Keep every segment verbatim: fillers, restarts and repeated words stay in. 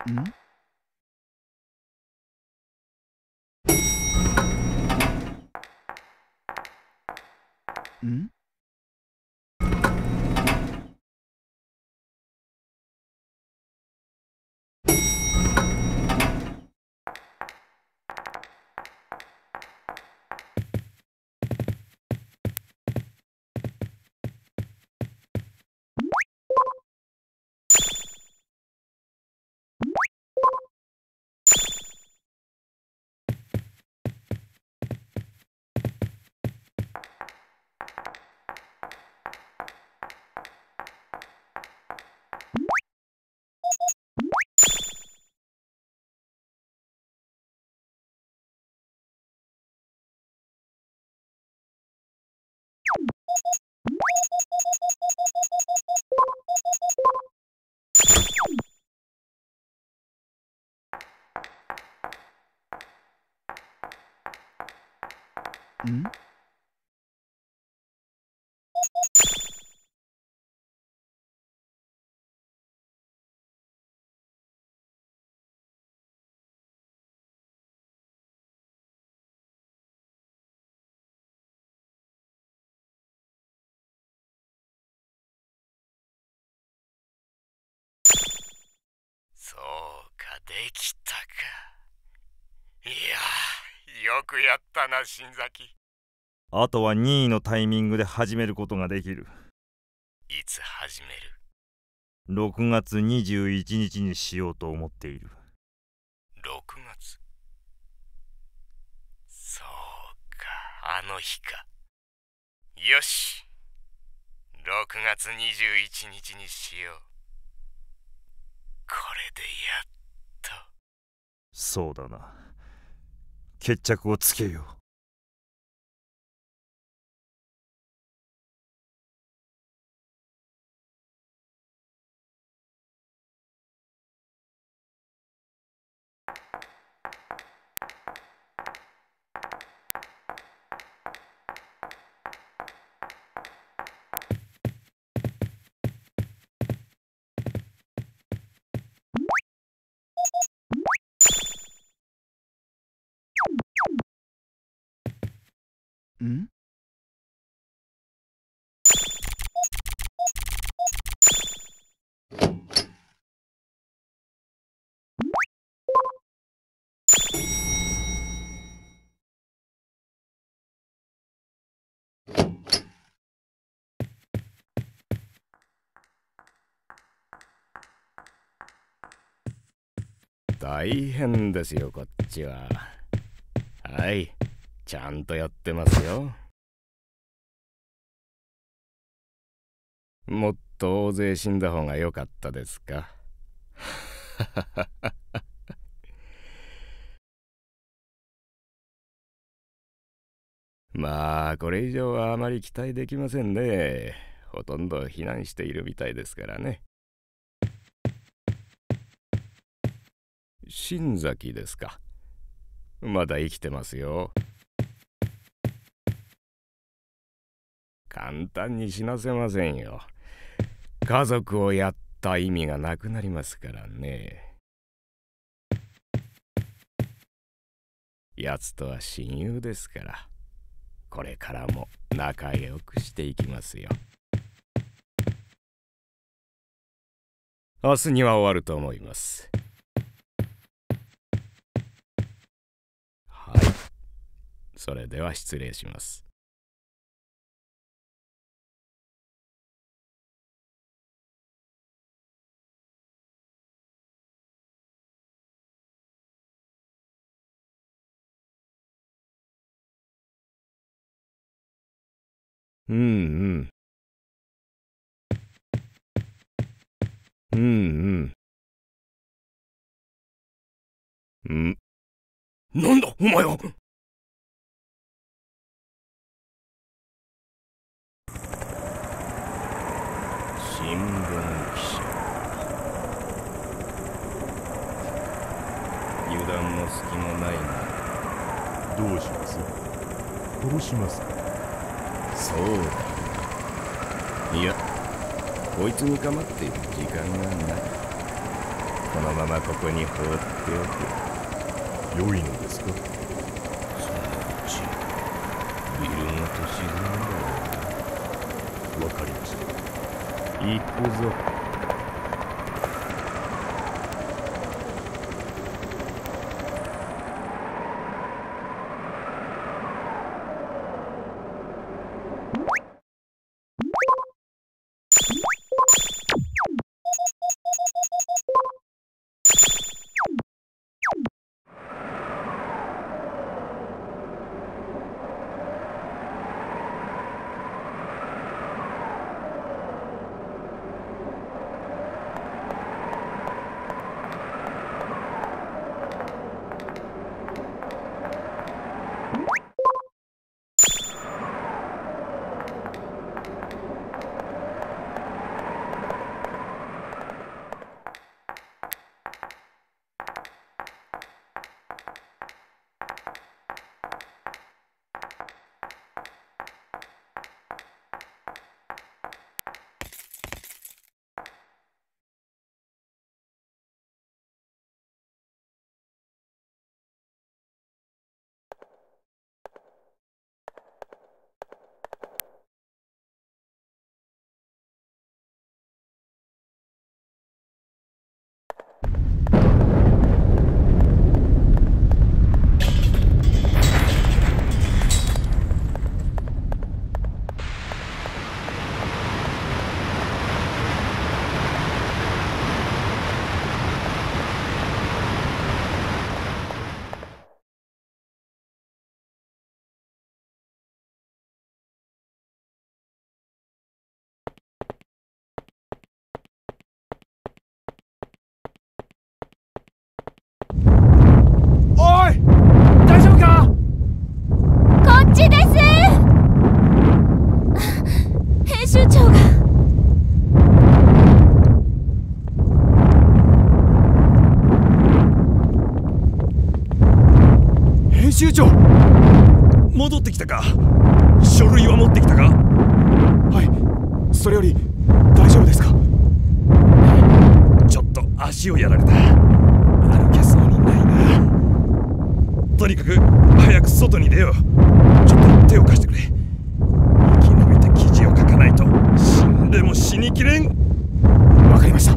んんんそうか、できたか。いやー、よくやったな、新崎。 あとは任意のタイミングで始めることができる。 いつ始める？ ろくがつにじゅういちにちにしようと思っている。 ろくがつ。そうか、あの日か。よし、ろくがつにじゅういちにちにしよう。これでやっと。 そうだな。決着をつけよう。 ん大変ですよ、こっちは。はい、ちゃんとやってますよ。もっと大勢死んだ方が良かったですか？まあ、これ以上はあまり期待できませんね。ほとんど避難しているみたいですからね。新崎ですか。まだ生きてますよ。簡単に死なせませんよ。家族をやった意味がなくなりますからね。奴とは親友ですから、これからも仲良くしていきますよ。明日には終わると思います。はい。それでは失礼します。うんうん。うんうん。ん？なんだお前は！新聞記者。油断も隙もないな。 どうします？殺しますか？ そうだ。いや、こいつに構っている時間がない。 このままここに放っておく。 良いのですか？ そのうちビルごと沈むんだよ。 わかりました。 行くぞ。 おい、大丈夫か？ こっちです。編集長が。 編集長、 戻ってきたか？書類は持ってきたか？ はい、それより大丈夫ですか？ ちょっと足をやられた。歩けそうにないな。とにかく早く外に出よう。ちょっと手を貸してくれ。生き延びて記事を書かないと死んでも死にきれん。 わかりました。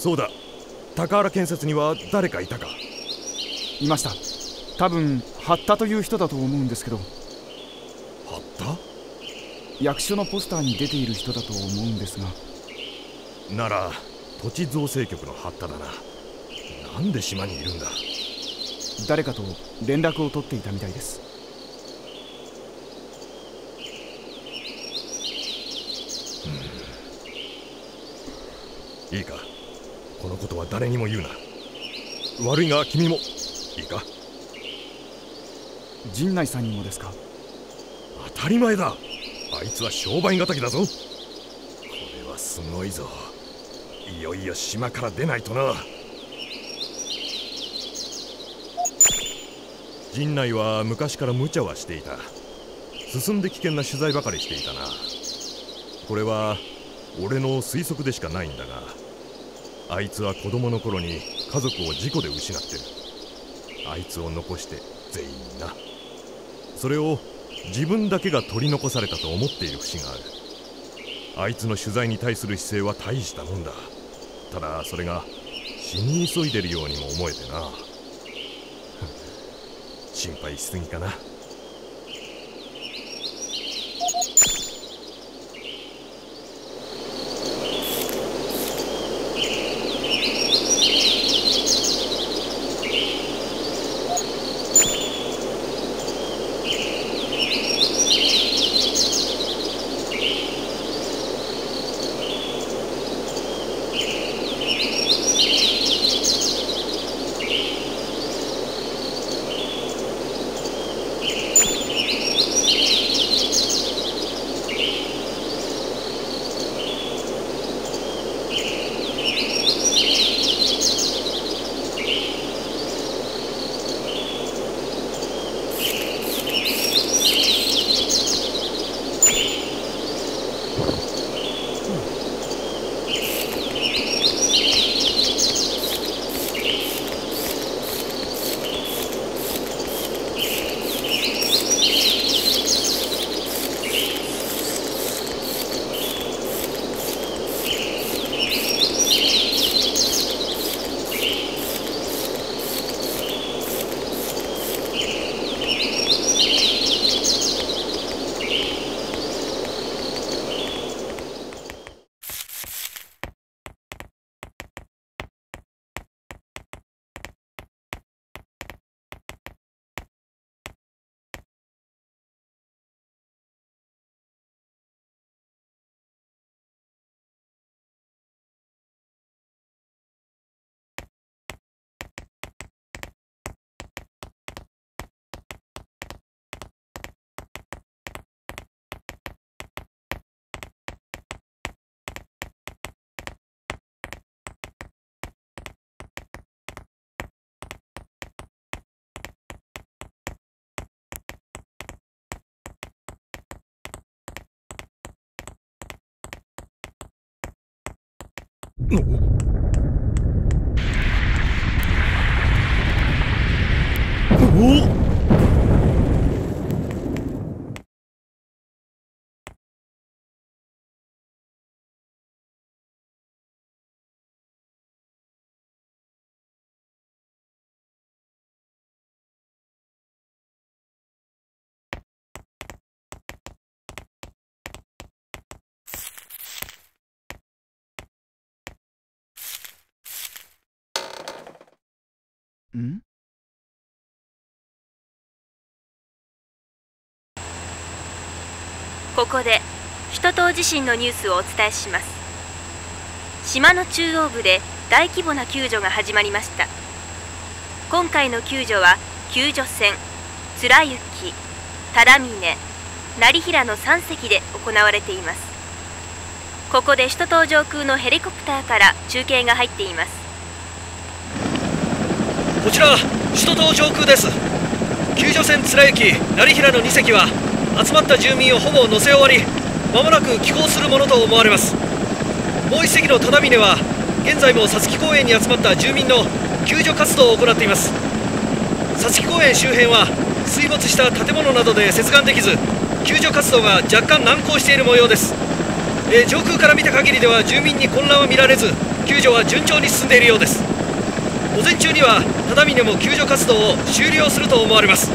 そうだ、高原建設には誰かいたか？ いました。多分八田という人だと思うんですけど。 八田？ 役所のポスターに出ている人だと思うんですが。 なら土地造成局の八田だな。なんで島にいるんだ？ 誰かと連絡を取っていたみたいです。 いいか、このことは誰にも言うな。悪いが君もいいか？ 陣内さんにもですか？ 当たり前だ。あいつは商売敵だぞ。これはすごいぞ。いよいよ島から出ないとな。陣内は昔から無茶はしていた。進んで危険な取材ばかりしていたな。これは俺の推測でしかないんだが、あいつは子供の頃に家族を事故で失ってる。あいつを残して全員な。それを自分だけが取り残されたと思っている節がある。あいつの取材に対する姿勢は大したもんだ。ただそれが死に急いでるようにも思えてな。心配しすぎかな。おお！ ん？ ここで首都直地震のニュースをお伝えします。島の中央部で大規模な救助が始まりました。今回の救助は救助船貫之、忠峰、業平のさん隻で行われています。ここで首都島上空のヘリコプターから中継が入っています。 こちら首都島上空です。救助船貫之、業平のに隻は集まった住民をほぼ乗せ終わり、まもなく帰港するものと思われます。もう一隻の忠峰は現在も皐月公園に集まった住民の救助活動を行っています。皐月公園周辺は水没した建物などで接岸できず、救助活動が若干難航している模様です。えー、上空から見た限りでは住民に混乱は見られず、 救助は順調に進んでいるようです。午前中には只見でも救助活動を終了すると思われます。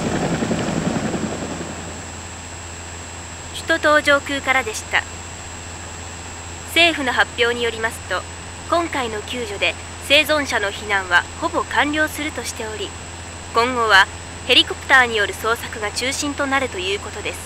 首都島上空からでした。政府の発表によりますと、今回の救助で生存者の避難はほぼ完了するとしており、今後はヘリコプターによる捜索が中心となるということです。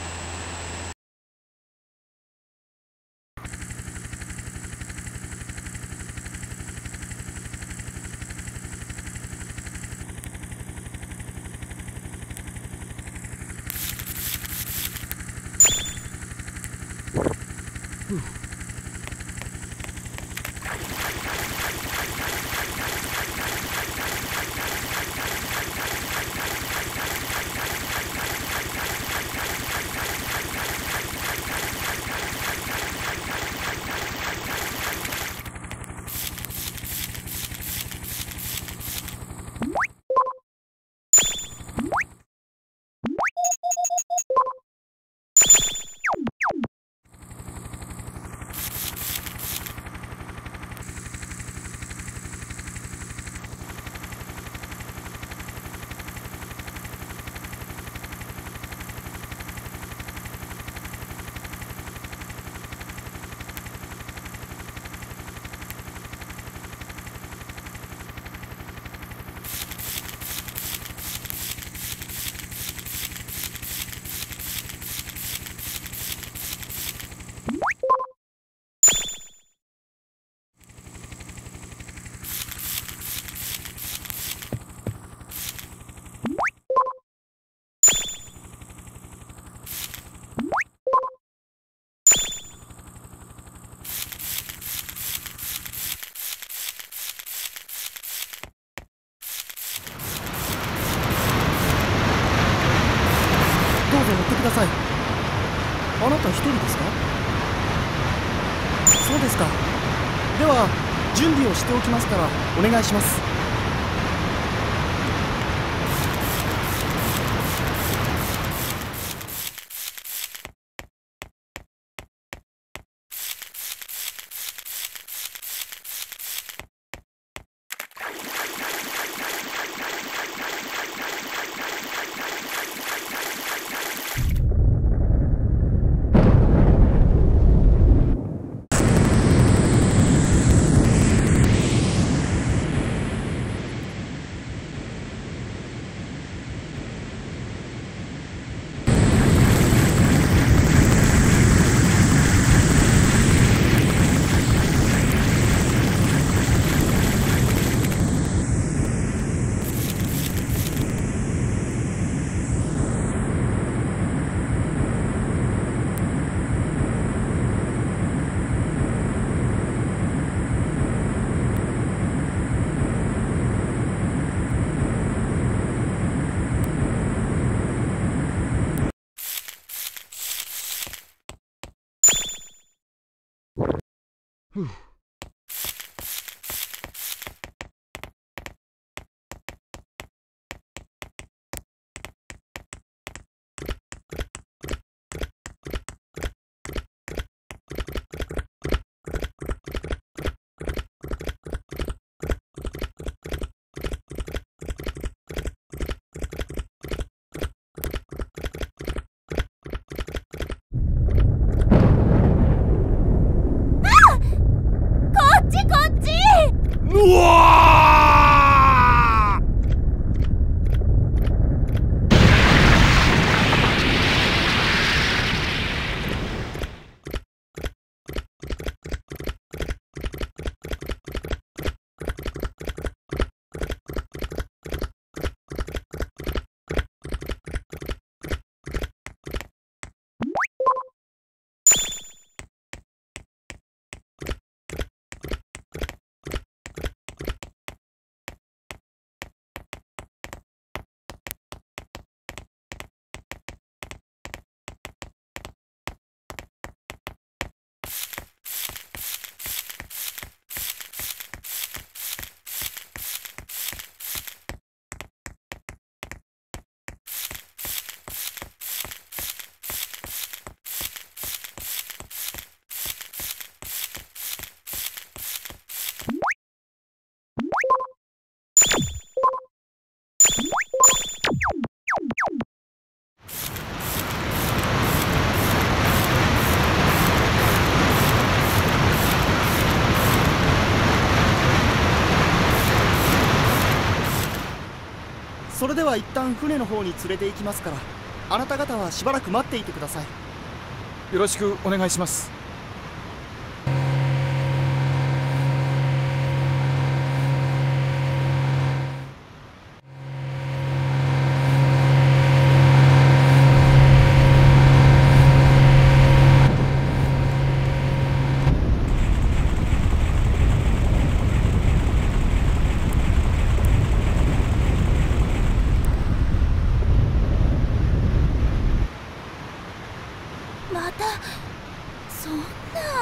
ください。あなた一人ですか？そうですか。では準備をしておきますからお願いします。ふう。うわは一旦船の方に連れて行きますから、あなた方はしばらく待っていてください。 よろしくお願いします。 またそんな。